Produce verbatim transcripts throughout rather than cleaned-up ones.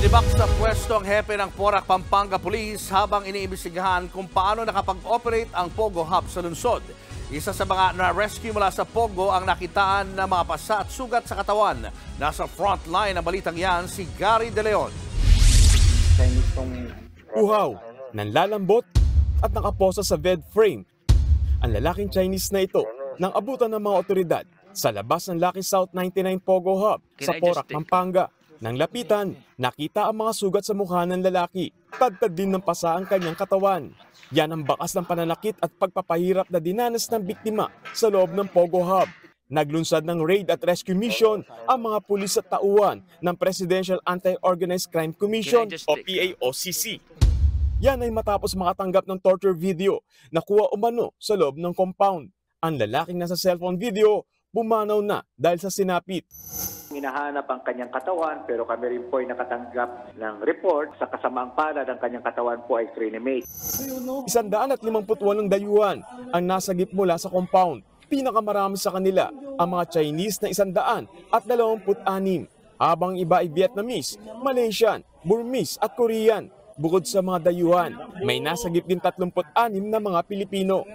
Sinibak sa pwesto ang hepe ng Porac, Pampanga Police habang iniimbestigahan kung paano nakapag-operate ang Pogo Hub sa lungsod. Isa sa mga na-rescue mula sa Pogo ang nakitaan ng mga pasa at sugat sa katawan. Nasa front line ng balitang yan si Gary De Leon. Uhaw, nanlalambot at nakaposa sa bed frame. Ang lalaking Chinese na ito nang abutan ng mga otoridad sa labas ng Lucky South ninety-nine Pogo Hub sa Porac, Pampanga. Nang lapitan, nakita ang mga sugat sa mukha ng lalaki. Tadtad din ng pasa ang kanyang katawan. Yan ang bakas ng pananakit at pagpapahirap na dinanas ng biktima sa loob ng Pogo Hub. Naglunsad ng raid at rescue mission ang mga pulis at tauhan ng Presidential Anti-Organized Crime Commission o P A O C C. Yan ay matapos makatanggap ng torture video na kuha umano sa loob ng compound. Ang lalaking nasa cellphone video bumanaw na dahil sa sinapit. Hinahanap ang kanyang katawan pero kami rin po ay nakatanggap ng report sa kasamaang palad ang kanyang katawan po ay crenimate. Isandaan at limamput walong dayuhan ang nasagip mula sa compound. Pinakamarami sa kanila ang mga Chinese na isandaan at dalawamput anim, habang iba ay Vietnamese, Malaysian, Burmese at Korean. Bukod sa mga dayuhan, may nasagip din tatlumput anim na mga Pilipino.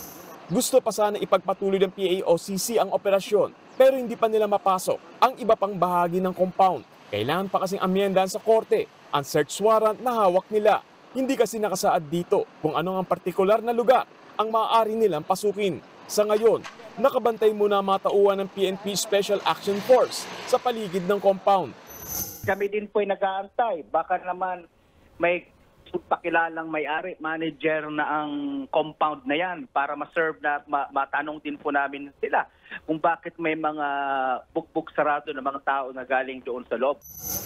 Gusto pa sana ipagpatuloy ng P A O C C ang operasyon pero hindi pa nila mapasok ang iba pang bahagi ng compound. Kailangan pa kasing amyendahan sa korte ang search warrant na hawak nila. Hindi kasi nakasaad dito kung anong ang partikular na lugar ang maaari nilang pasukin. Sa ngayon, nakabantay muna ang mga tauhan ng P N P Special Action Force sa paligid ng compound. Kami din po ay nag-aantay. Baka naman may pakilalang may-ari, manager na ang compound na yan para ma-serve na ma- matanong din po namin sila kung bakit may mga bukbuk sarado ng mga tao na galing doon sa loob.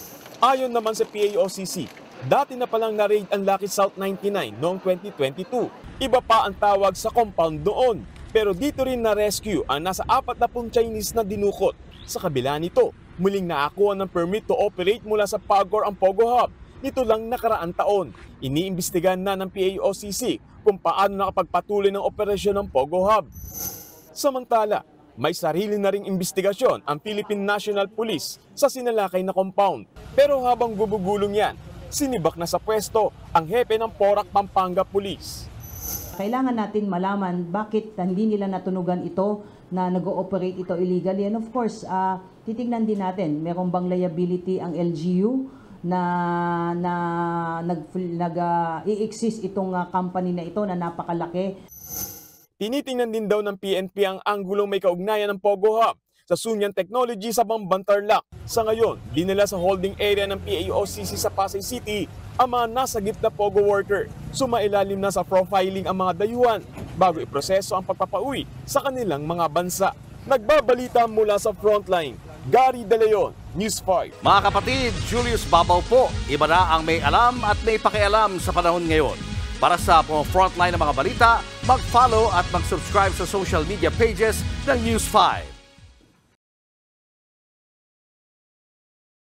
Ayon naman sa P A O C C, dati na palang na-raid ang Lucky South ninety-nine noong twenty twenty-two. Iba pa ang tawag sa compound doon. Pero dito rin na-rescue ang nasa apat na pung Chinese na dinukot. Sa kabila nito, muling nakakuha ng permit to operate mula sa Pagor ang Pogo Hub. Nito lang nakaraang taon. Iniimbestigahan na ng P A O C C kung paano nakapagpatuloy ng operasyon ng Pogo Hub. Samantala, may sarili na ring imbestigasyon ang Philippine National Police sa sinalakay na compound. Pero habang gubugulong yan, sinibak na sa pwesto ang hepe ng Porac, Pampanga Police. Kailangan natin malaman bakit hindi nila natunugan ito na nag-ooperate ito illegally. And of course, uh, titignan din natin, meron bang liability ang L G U na na nag nag uh, i-exist itong uh, company na ito na napakalaki. Tinitingnan din daw ng P N P ang anggulong may kaugnayan ng Pogo Hub sa Sunyan Technology sa Bamban, Tarlac. Sa ngayon, dinala sa holding area ng P A O C C sa Pasay City ang mga nasagip na Pogo worker. Sumailalim na sa profiling ang mga dayuhan bago iproseso ang pagpapauwi sa kanilang mga bansa. Nagbabalita mula sa frontline, Gary De Leon, News five. Mga kapatid, Julius Babaw po. Iba na ang may alam at may pakialam sa panahon ngayon. Para sa frontline ng mga balita, mag-follow at mag-subscribe sa social media pages ng News five.